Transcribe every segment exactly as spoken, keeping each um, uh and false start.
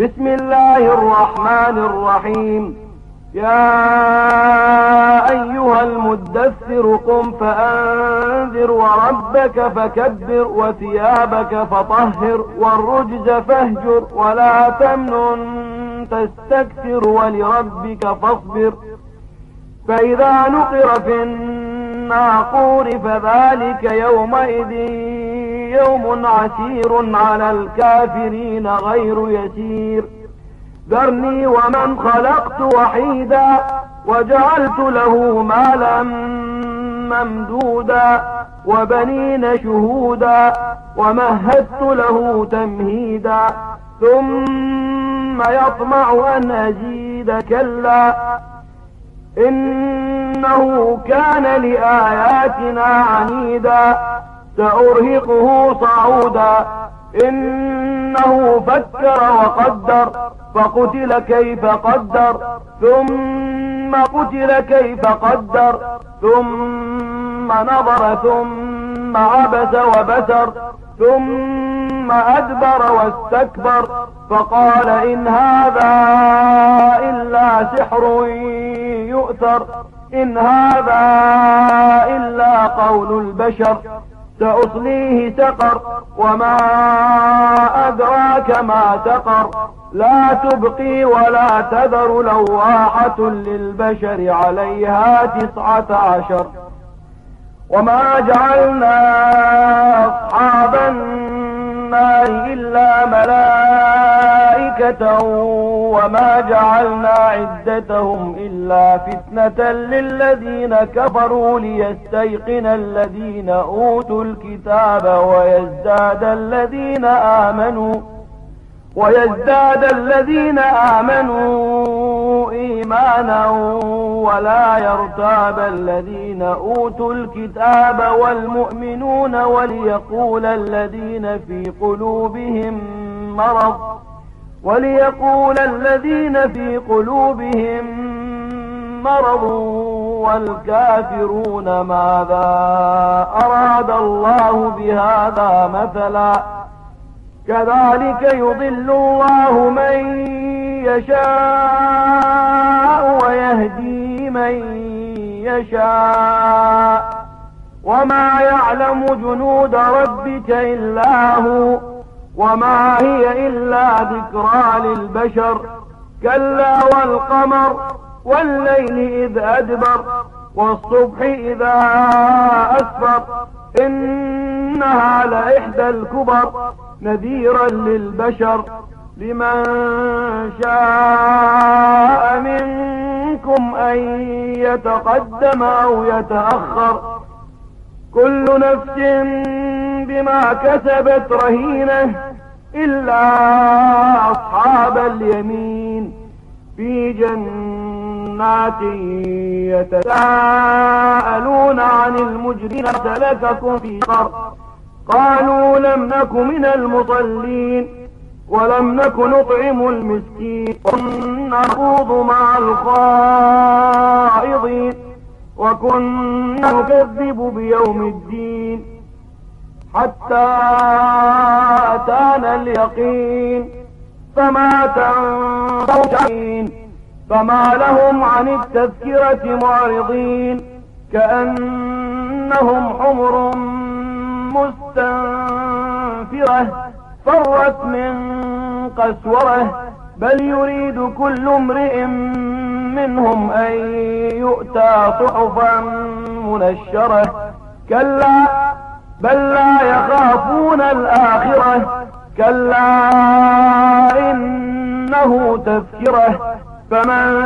بسم الله الرحمن الرحيم. يا أيها المدثر قم فأنذر وربك فكبر وثيابك فطهر والرجز فاهجر ولا تمنن تستكثر ولربك فاصبر. فإذا نقر في الناقور فذلك يومئذ يوم عسير على الكافرين غير يسير. ذرني ومن خلقت وحيدا وجعلت له مالا ممدودا وبنين شهودا ومهدت له تمهيدا ثم يطمع أن أزيد كلا إنه كان لآياتنا عنيدا سأرهقه صعودا إنه فكر وقدر فقتل كيف قدر ثم قتل كيف قدر ثم نظر ثم عبس وبسر ثم أدبر واستكبر فقال إن هذا إلا سحر يؤثر إن هذا إلا قول البشر سأصليه سقر وما أدراك ما سقر لا تبقي ولا تذر لواحة للبشر عليها تسعة عشر. وما جعلنا أصحاب النار إلا ملائكة وما جعلنا عدتهم إلا فتنة للذين كفروا ليستيقن الذين أوتوا الكتاب ويزداد الذين آمنوا ويزداد الذين آمنوا إيمانا ولا يرتاب الذين أوتوا الكتاب والمؤمنون وليقول الذين في قلوبهم مرض وليقول الذين في قلوبهم مرض والكافرون ماذا أراد الله بهذا مثلا كذلك يضل الله من يشاء ويهدي من يشاء وما يعلم جنود ربك إلا هو وما هي إلا ذكرى للبشر كلا والقمر والليل إذ أدبر والصبح إذا أسفر إنها لإحدى الكبر نذيرا للبشر لمن شاء منكم أن يتقدم أو يتأخر كل نفس بما كسبت رهينة إلا أصحاب اليمين في جنات يتساءلون عن المجرمين سلككم في سقر قالوا لم نك من المصلين ولم نك نطعم المسكين وكنا نخوض مع الخائضين وكنا نكذب بيوم الدين حتى أتانا اليقين فما تنفعهم فما لهم عن التذكرة معرضين كأنهم حمر مستنفرة فرت من قسورة بل يريد كل امرئ منهم أن يؤتى صحفا منشرة كلا بل لا يخافون الآخرة كلا إنه تذكرة فمن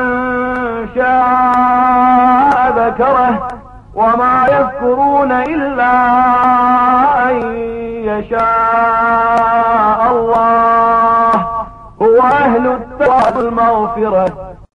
شاء ذكره وما يذكرون إلا أن يشاء الله هو أهل التقوى والمغفرة